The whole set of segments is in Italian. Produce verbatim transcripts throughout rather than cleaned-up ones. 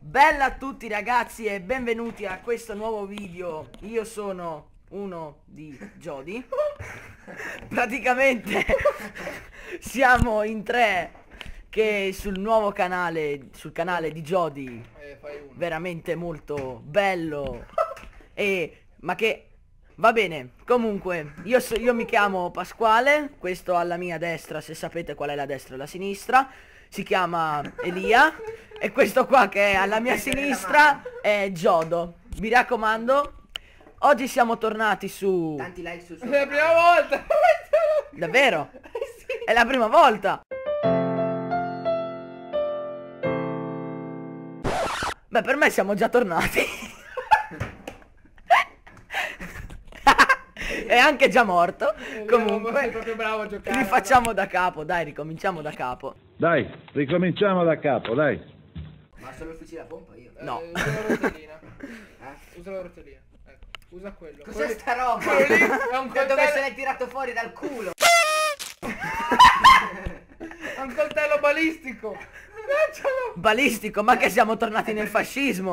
Bella a tutti ragazzi e benvenuti a questo nuovo video. Io sono uno di Jody. Praticamente siamo in tre che sul nuovo canale, sul canale di Jody, eh, fai uno. veramente molto bello e ma che va bene. Comunque io, so, io mi chiamo Pasquale, questo alla mia destra, se sapete qual è la destra e la sinistra, si chiama Elia, e questo qua che è alla mia sinistra è Giodo. Mi raccomando, oggi siamo tornati su... Tanti like sul suo È la canale. prima volta. Davvero? Sì. È la prima volta. Beh, per me siamo già tornati. È anche già morto. Sei Comunque proprio bravo a giocare. rifacciamo da capo. Dai, ricominciamo da capo. Dai, ricominciamo da capo, dai. Ma solo il fucile a pompa io. Eh, No. Usa la rotellina. Eh? Usa la rotellina. Ecco, usa quello. Cos'è Quello lì- sta roba? quello lì è un Da coltello. dove se l'hai tirato fuori dal culo? È un coltello balistico. Lancialo. Balistico, ma che siamo tornati nel fascismo.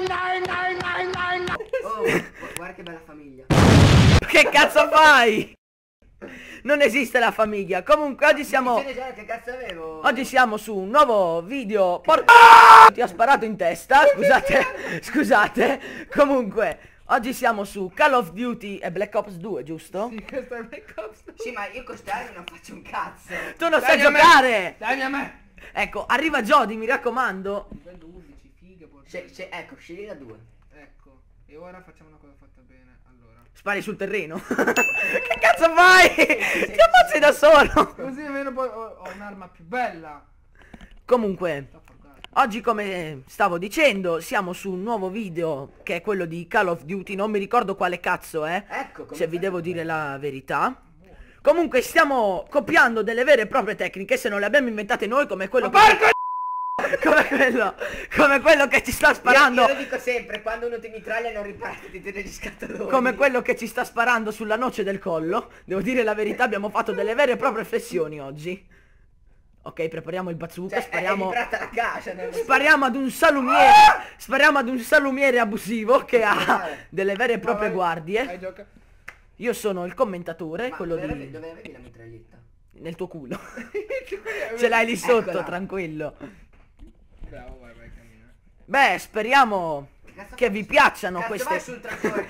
Oh, gu- guarda che bella famiglia. Che cazzo fai? Non esiste la famiglia. Comunque oggi siamo... Già, che cazzo avevo? Oggi siamo su un nuovo video. Por... Ti ha sparato in testa. Scusate. Scusate. Comunque oggi siamo su Call of Duty e Black Ops due, giusto? Sì, questo è Black Ops. Sì, ma io con sta armi non faccio un cazzo. Tu non sai Dai a me. giocare. Dammi a me. Ecco, arriva Jody, mi raccomando. Livello undici, figa, porca. C'è, c'è, ecco, scegli da due. Ecco. E ora facciamo una cosa fatta bene. Allora. Spari sul terreno. Che cazzo fai? Ti ammazzi da solo. Così almeno poi ho, ho un'arma più bella. Comunque Sta forgando. oggi, come stavo dicendo, siamo su un nuovo video che è quello di Call of Duty. Non mi ricordo quale cazzo è, Ecco, come se vi fai devo a dire sapere? la verità. Comunque stiamo copiando delle vere e proprie tecniche, se non le abbiamo inventate noi, come quello Ma che... porco come quello come quello che ci sta sparando. Io, io lo dico sempre, quando uno ti mitraglia non riparte, ti tira gli scattoloni. Come quello che ci sta sparando sulla noce del collo. Devo dire la verità, abbiamo fatto delle vere e proprie flessioni oggi. Ok, prepariamo il bazooka, Cioè, spariamo... è vibrata la cascia. non lo so. Spariamo ad un salumiere. Spariamo ad un salumiere abusivo che ha delle vere e proprie Vai, guardie. vai, gioca. Io sono il commentatore, Ma quello dove, avevi, di... dove avevi la mitraglietta? nel tuo culo. Ce l'hai lì sotto, Eccola. tranquillo. Bravo, vai, vai, cammina. Beh, speriamo Cazzo che fai? vi piacciono Cazzo, queste... vai sul trattore.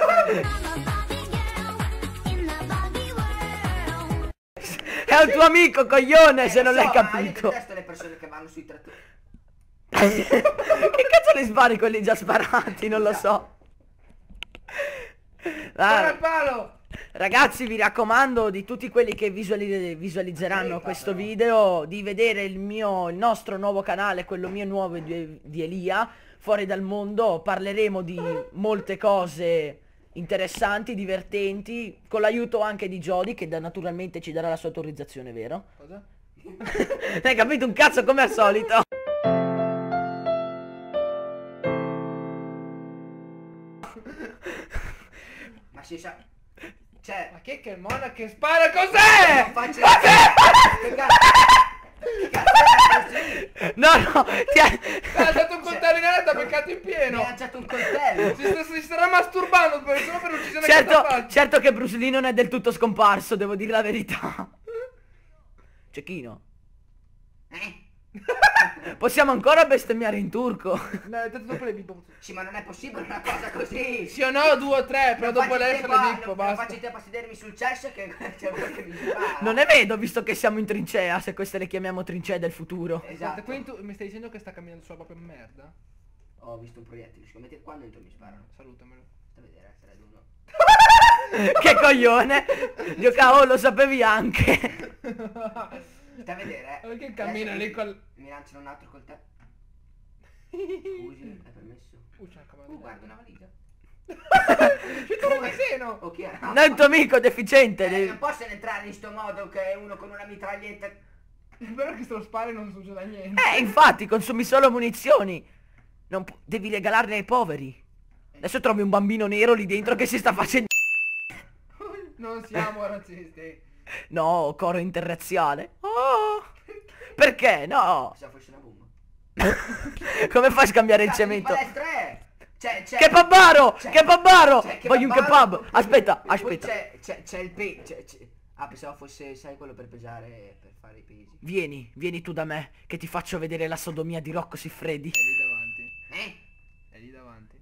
È un tuo amico, coglione, se non Eh, lo l'hai so, ma io capito. detesto le persone che vanno sui trattori. Che cazzo li spari quelli già sparati? Non lo so. Spara Ah, il palo. ragazzi, vi raccomando, di tutti quelli che visuali- visualizzeranno questo video, di vedere il mio, il nostro nuovo canale, quello mio nuovo di, di Elia, Fuori dal Mondo. Parleremo di molte cose interessanti, divertenti, con l'aiuto anche di Jody, che da- naturalmente ci darà la sua autorizzazione, vero? Cosa? Hai capito un cazzo come al solito? Ma si sa... Cioè... Ma che è che il monaco che spara? Cos'è? Non faccio... Che cazzo? Che cazzo è? No, no, ti ha... Ha dato un coltello in aria, t'ha beccato in Mi ha pieno. lanciato un coltello. Si, sta- si starà masturbando per, solo per l'uccisione che Certo, sta facendo. certo che Bruce Lee non è del tutto scomparso, devo dire la verità. Cecchino, Eh? possiamo ancora bestemmiare in turco? No, è tanto dopo le bippo. Sì, ma non è possibile una cosa così. Sì o no, due o tre, però Non dopo faccio lei tempo le a- bippo, non- basta. Non faccio tempo a sedermi sul cesso che c'è uno che mi spara. Non ne vedo, visto che siamo in trincea, se queste le chiamiamo trincee del futuro. Aspetta, Esatto. quindi tu mi stai dicendo che sta camminando sulla propria merda? Ho visto un proiettile, scommetti quando entro mi sparano. Salutamelo. Sta a vedere, sarà d'uno. Che coglione! Giocavo, lo sapevi anche. Sta a vedere, eh. Perché cammina Adesso lì col... Mi lanciano un altro coltello. Scusi, è permesso? Uh, c'è una Uh, cavallina. guarda una valigia. C'è tutto il seno! O chi è? Non è un tuo amico deficiente. Eh, devi- non possono entrare in sto modo che uno con una mitraglietta... Spero che se lo spari non succeda niente. Eh, infatti, consumi solo munizioni. Non pu- devi regalarle ai poveri. Adesso trovi un bambino nero lì dentro che si sta facendo... Non siamo razzisti. No, coro interrazziale. Oh, perché? No. Se fosse una bomba. Come fai a scambiare il Cazzo di cemento? palestra è? C'è, c'è... Kebabaro! c'è- Kebabaro! c'è Voglio un kebabaro, kebab! Aspetta, poi aspetta. C'è, c'è, c'è il pe... c'è- c'è- Ah, pensavo fosse, sai, quello per pesare, per fare i pesi. Vieni, vieni tu da me, che ti faccio vedere la sodomia di Rocco Siffredi. È lì davanti. Eh? È lì davanti.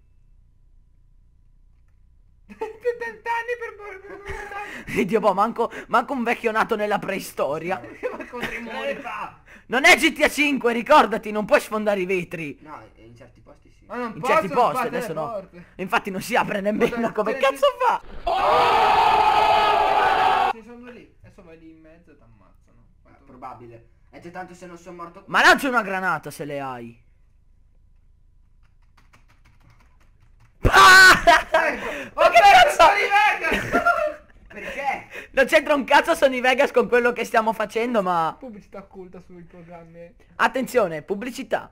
Vent'anni per per Dio, boh, manco, manco un vecchio nato nella preistoria. Ma contro i muri fa! Non è G T A cinque, ricordati, non puoi sfondare i vetri. No, in certi posti sì. Ma non In posso certi posti, sbattere adesso le no. porte. Infatti non si apre nemmeno, Guarda, come tieni- cazzo fa? Ci sono lì. Adesso vai lì in mezzo e ti ammazzano. Ma è probabile. E già tanto se non sono morto... Ma lancia una granata se le hai. Ecco. Ma che cazzo? Perché? Non c'entra un cazzo Sony Vegas con quello che stiamo facendo, ma... Pubblicità occulta sui programmi. Attenzione, pubblicità.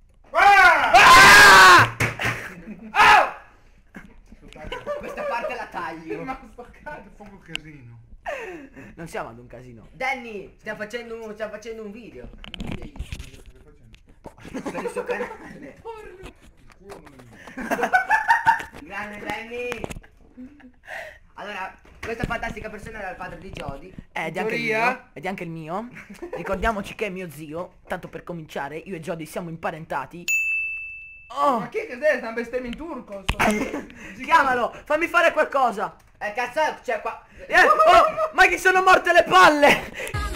Ah! Ah! Questa parte la taglio. Ma sto cazzo. Poco casino. Non siamo ad un casino. Danny, stiamo facendo un, stiamo facendo un video. Stai facendo? Per il suo canale. Il culo non è mio. Grande Danny. Allora, questa fantastica persona era il padre di Jody. Eh, Ed è anche il Teoria? mio. Ed è anche il mio. Ricordiamoci che è mio zio. Tanto per cominciare, io e Jody siamo imparentati. Oh! Ma che cos'è? Sta bestemmia in turco. so- Chiamalo! Fammi fare qualcosa! Eh cazzo, cioè qua. Eh, oh! Ma che sono morte le palle!